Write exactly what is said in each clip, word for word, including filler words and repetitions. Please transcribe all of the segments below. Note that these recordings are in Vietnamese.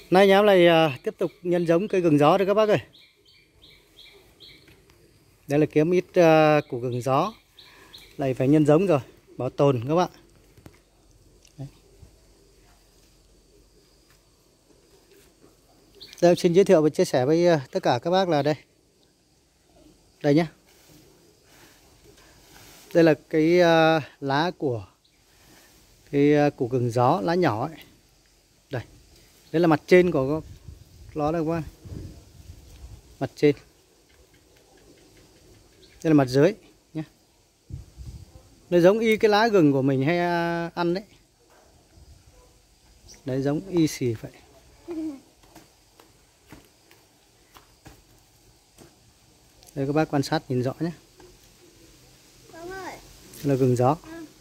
Nay nhóm lại uh, tiếp tục nhân giống cây gừng gió rồi các bác ơi. Đây là kiếm ít uh, củ gừng gió. Lại phải nhân giống rồi, bảo tồn các bạn. Đấy. Đây, xin giới thiệu và chia sẻ với uh, tất cả các bác là đây. Đây nhé. Đây là cái uh, lá của cái uh, củ gừng gió, lá nhỏ ấy. Đây. Đây là mặt trên của nó đây các bác. Mặt trên. Đây là mặt dưới nhé. Nó giống y cái lá gừng của mình hay ăn đấy. Đấy, giống y xì vậy. Đây các bác quan sát nhìn rõ nhé. Đây là gừng gió.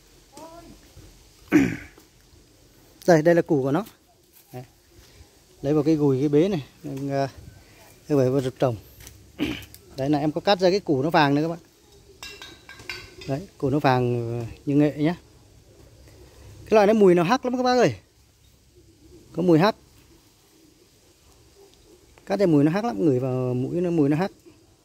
Đây, đây là củ của nó. Đấy. Lấy vào cái gùi cái bế này, đây phải vào rực trồng. Đấy là em có cắt ra cái củ nó vàng nữa các bạn. Đấy, củ nó vàng như nghệ nhé. Cái loại này mùi nó hắc lắm các bác ơi. Có mùi hắc. Cắt ra mùi nó hắc lắm, ngửi vào mũi nó mùi nó hắc.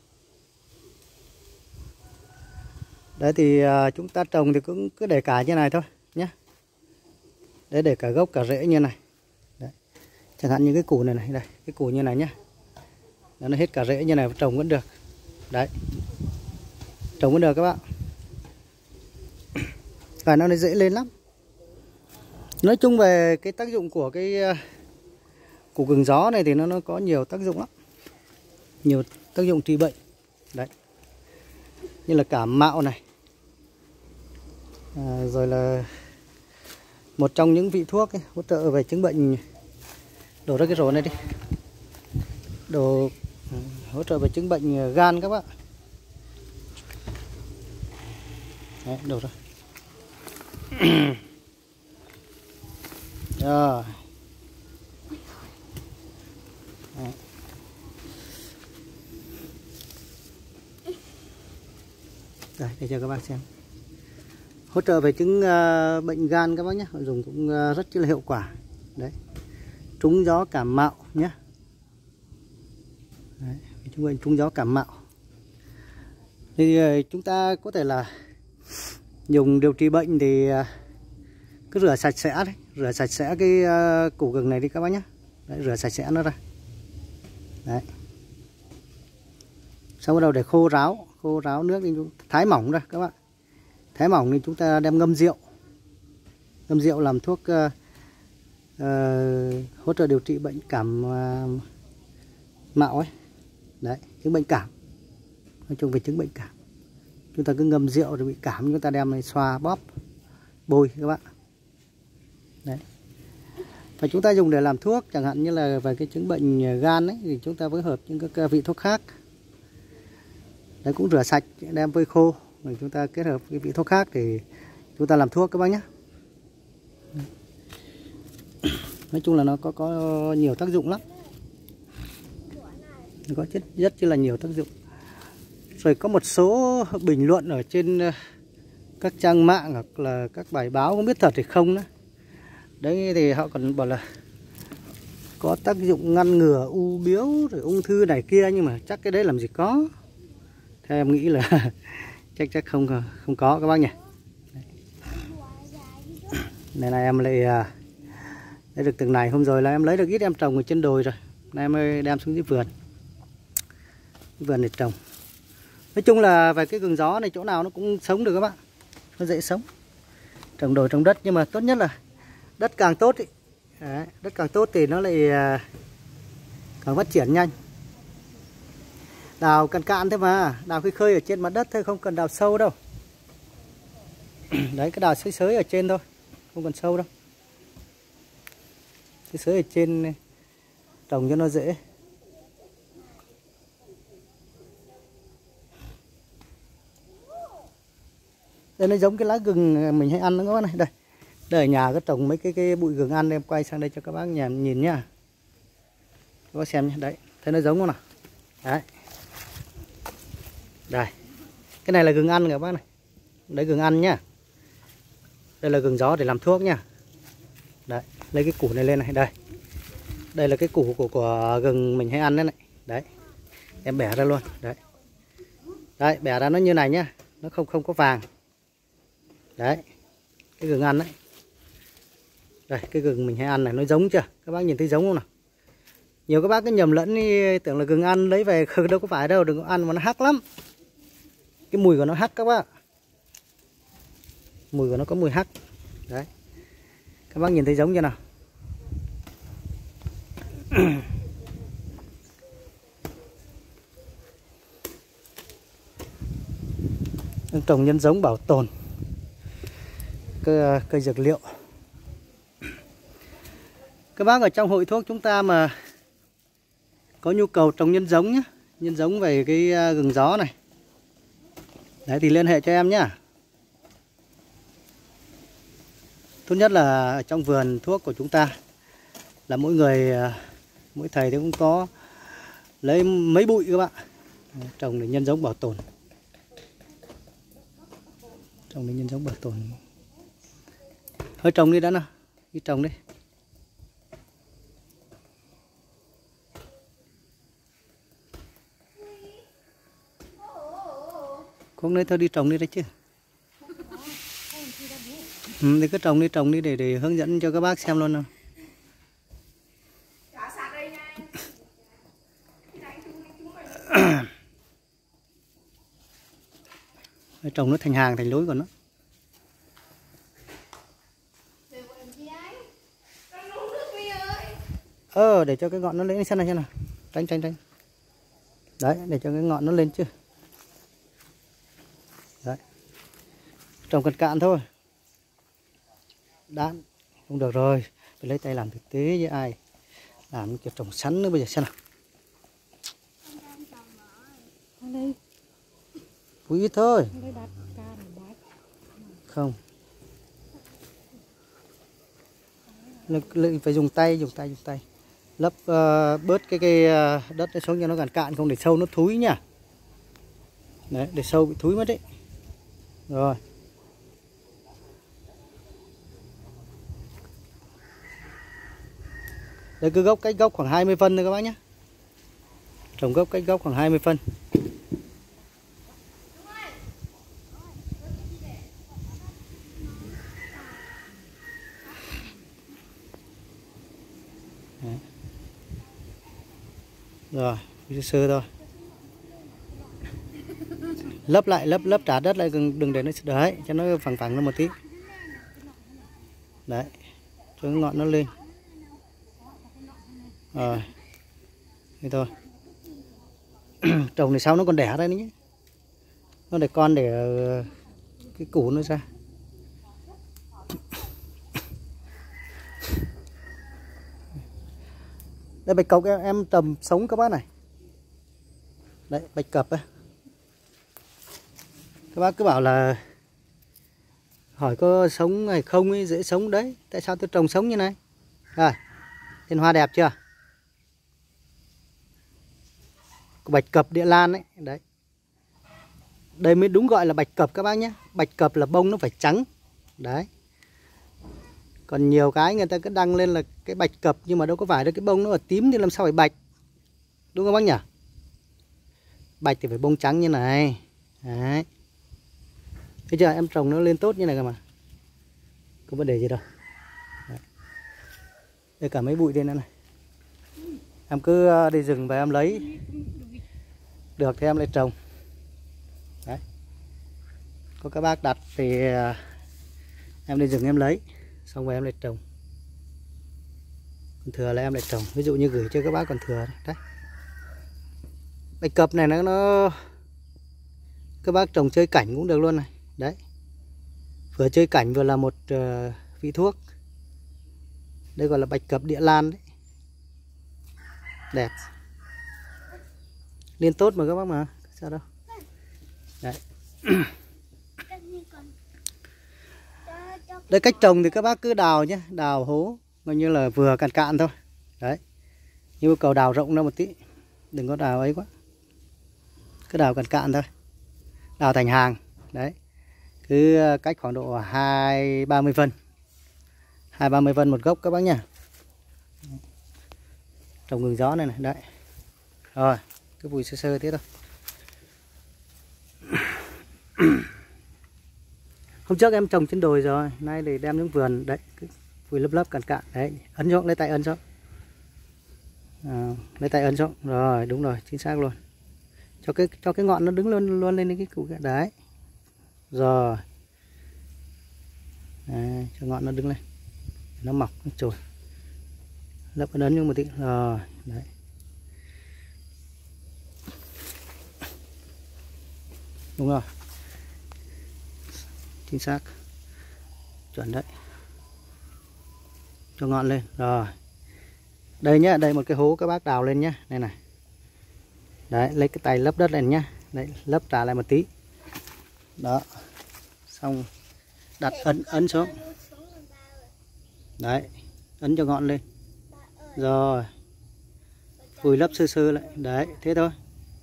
Đấy thì uh, chúng ta trồng thì cũng cứ để cả như này thôi nhé. Đấy, để cả gốc cả rễ như này. Đấy. Chẳng hạn như cái củ này này, đây, cái củ như này nhé. Đó, nó hết cả rễ như này trồng vẫn được. Đấy. Trồng vẫn được các bạn. Và nó dễ lên lắm. Nói chung về cái tác dụng của cái uh, củ gừng gió này thì nó nó có nhiều tác dụng lắm. Nhiều tác dụng trị bệnh. Đấy. Như là cảm mạo này. À, rồi là một trong những vị thuốc ấy, hỗ trợ về chứng bệnh. Đổ ra cái rổ này đi. Đồ hỗ trợ về chứng bệnh gan các bạn. Đấy, đổ ra. Rồi. Đấy. Đây, để cho các bác xem. Hỗ trợ về chứng uh, bệnh gan các bác nhé. Họ dùng cũng uh, rất là hiệu quả. Đấy. Trúng gió cảm mạo nhé. Đấy, chứng bệnh trúng gió cảm mạo. Thì uh, chúng ta có thể là dùng điều trị bệnh thì uh, cứ rửa sạch sẽ đấy, rửa sạch sẽ cái uh, củ gừng này đi các bác nhé. Đấy, rửa sạch sẽ nó ra. Đấy. Sau bắt đầu để khô ráo, khô ráo nước thì thái mỏng ra các bạn. Thái mỏng thì chúng ta đem ngâm rượu. Ngâm rượu làm thuốc uh, uh, hỗ trợ điều trị bệnh cảm uh, mạo ấy. Đấy, chứng bệnh cảm. Nói chung về chứng bệnh cảm. Chúng ta cứ ngâm rượu rồi bị cảm chúng ta đem này xoa bóp bôi các bạn. Đấy. Và chúng ta dùng để làm thuốc, chẳng hạn như là về cái chứng bệnh gan ấy, thì chúng ta phối hợp những các vị thuốc khác. Đấy, cũng rửa sạch đem phơi khô rồi chúng ta kết hợp với vị thuốc khác thì chúng ta làm thuốc các bác nhé. Nói chung là nó có có nhiều tác dụng lắm. Nó có rất rất là nhiều tác dụng. Rồi có một số bình luận ở trên các trang mạng hoặc là các bài báo không biết thật thì không nữa. Đấy thì họ còn bảo là có tác dụng ngăn ngừa u biếu rồi ung thư này kia, nhưng mà chắc cái đấy làm gì có. Theo em nghĩ là chắc chắc không không có các bác nhỉ. Này này em lại lấy được từng này, hôm rồi là em lấy được ít em trồng ở trên đồi rồi. Nay em ơi đem xuống dưới vườn. Vườn để trồng. Nói chung là về cái gừng gió này chỗ nào nó cũng sống được các bạn. Nó dễ sống. Trồng đồi trồng đất, nhưng mà tốt nhất là đất càng tốt ý. Đấy, đất càng tốt thì nó lại càng phát triển nhanh. Đào cạn cạn thôi mà, đào khơi khơi ở trên mặt đất thôi, không cần đào sâu đâu. Đấy, cái đào xới xới ở trên thôi, không cần sâu đâu. Xới xới ở trên trồng cho nó dễ. Đây nó giống cái lá gừng mình hay ăn đó các bác này. Đây, đây ở nhà có trồng mấy cái cái bụi gừng ăn, em quay sang đây cho các bác nhà nhìn nhá. Các bác xem nhé, đấy, thấy nó giống không nào? Đấy. Đây. Cái này là gừng ăn các bác này. Đấy, gừng ăn nhá. Đây là gừng gió để làm thuốc nhá. Đấy, lấy cái củ này lên này, đây. Đây là cái củ của của gừng mình hay ăn đấy này. Đấy. Em bẻ ra luôn. Đấy. Đấy, bẻ ra nó như này nhá. Nó không không có vàng. Đấy. Cái gừng ăn đấy. Đây, cái gừng mình hay ăn này nó giống chưa? Các bác nhìn thấy giống không nào? Nhiều các bác cứ nhầm lẫn đi, tưởng là gừng ăn lấy về đâu có phải đâu, đừng có ăn mà nó hắc lắm. Cái mùi của nó hắc các bác. Mùi của nó có mùi hắc. Đấy. Các bác nhìn thấy giống chưa nào? Trồng nhân giống bảo tồn cây, cây dược liệu. Các bác ở trong hội thuốc chúng ta mà có nhu cầu trồng nhân giống nhé, nhân giống về cái gừng gió này, đấy thì liên hệ cho em nhé. Tốt nhất là ở trong vườn thuốc của chúng ta là mỗi người, mỗi thầy thì cũng có lấy mấy bụi các bạn, trồng để nhân giống bảo tồn. Trồng để nhân giống bảo tồn. Hơi trồng đi đã nào, đi trồng đi. Cũng đấy thôi đi trồng đi đấy chứ. Ừ, thì cứ trồng đi trồng đi để để hướng dẫn cho các bác xem luôn nào. Trồng nó thành hàng thành lối của nó. Ờ để cho cái ngọn nó lên xem này xem nào. Tránh tránh tránh. Đấy, để cho cái ngọn nó lên chứ. Đấy. Trồng cận cạn thôi. Đạn không được rồi, phải lấy tay làm thực tế với ai. Làm kiểu trồng sắn nữa bây giờ xem nào. Phủi ít thôi. Không. Phải dùng tay, dùng tay, dùng tay. Lấp uh, bớt cái cái uh, đất xuống cho nó cạn cạn, không để sâu nó thúi nhá. Đấy, để sâu bị thúi mất đấy. Rồi. Đây cứ gốc cách gốc khoảng hai mươi phân thôi các bác nhé. Trồng gốc cách gốc khoảng hai mươi phân. Đấy. Rồi, sơ sơ thôi. Lấp lại, lấp lấp trả đất lại, đừng, đừng để nó đấy, cho nó phẳng phẳng lên một tí. Đấy, cho cái ngọn nó lên. Rồi, thế thôi. Trồng này sau nó còn đẻ ra nữa nhé. Nó để con để cái củ nó ra. Đây bạch cọc em, em trồng sống các bác này. Đấy, bạch cập ấy. Các bác cứ bảo là hỏi có sống hay không ấy, dễ sống đấy. Tại sao tôi trồng sống như này? Rồi, tên hoa đẹp chưa? Bạch cập địa lan ấy, đấy. Đây mới đúng gọi là bạch cập các bác nhé. Bạch cập là bông nó phải trắng. Đấy. Còn nhiều cái người ta cứ đăng lên là cái bạch cập nhưng mà đâu có phải đâu, cái bông nó ở tím thì làm sao phải bạch. Đúng không bác nhỉ? Bạch thì phải bông trắng như này. Đấy. Thấy chưa, em trồng nó lên tốt như này cơ mà. Không vấn đề gì đâu. Đấy. Đây cả mấy bụi đây nữa này. Em cứ đi rừng về em lấy. Được thì em lại trồng. Đấy. Có các bác đặt thì em đi rừng em lấy, xong về em lại trồng. Còn thừa là em lại trồng. Ví dụ như gửi cho các bác còn thừa đấy. Bạch cập này nó, nó các bác trồng chơi cảnh cũng được luôn này. Đấy. Vừa chơi cảnh vừa là một uh, vị thuốc. Đây gọi là bạch cập địa lan đấy. Đẹp. Liên tốt mà các bác mà. Sao đâu. Đấy. Đây cách trồng thì các bác cứ đào nhé. Đào hố coi như là vừa cạn cạn thôi. Đấy. Yêu cầu đào rộng ra một tí. Đừng có đào ấy quá. Cứ đào cạn cạn thôi. Đào thành hàng. Đấy. Cứ cách khoảng độ hai ba mươi phân. hai ba mươi phân một gốc các bác nhá. trồng gừng gió này này đấy. Rồi cứ vùi sơ sơ thế thôi. Hôm trước em trồng trên đồi rồi, nay để đem xuống vườn đấy, cứ vùi lấp lấp cạn cạn đấy, ấn xuống, lấy tay ấn xuống, à, lấy tay ấn xuống, rồi đúng rồi, chính xác luôn, cho cái cho cái ngọn nó đứng luôn luôn lên cái củ đấy, rồi, đấy, cho ngọn nó đứng lên, nó mọc nó trồi, lấp ấn ấn xuống một tí, rồi đấy, đúng rồi, chính xác, chuẩn đấy, cho ngọn lên, rồi, đây nhá, đây một cái hố các bác đào lên nhá, này này, đấy, lấy cái tay lấp đất lên nhá, đấy, lấp trả lại một tí, đó, xong đặt ấn ấn xuống, đấy, ấn cho ngọn lên, rồi, vùi lấp sơ sơ lại, đấy, thế thôi,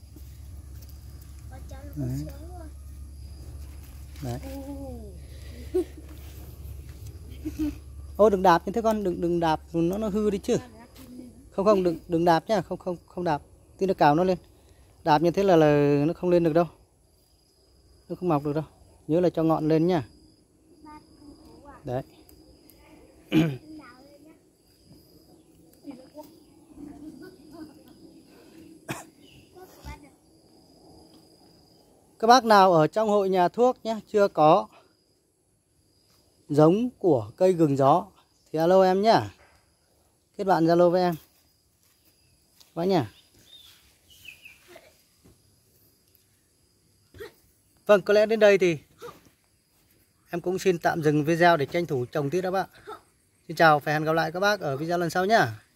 đấy. Đấy. Ô đừng đạp như thế con, đừng đừng đạp nó nó hư đi chứ. Không không đừng đừng đạp nhá, không không không đạp. Tí nó cào nó lên. Đạp như thế là là nó không lên được đâu. Nó không mọc được đâu. Nhớ là cho ngọn lên nhá. Đấy. Các bác nào ở trong hội nhà thuốc nhé, chưa có giống của cây gừng gió thì alo em nhá. Kết bạn Zalo với em. Quá nhỉ. Vâng, có lẽ đến đây thì em cũng xin tạm dừng video để tranh thủ trồng tiếp đó bác. Xin chào và hẹn gặp lại các bác ở video lần sau nhá.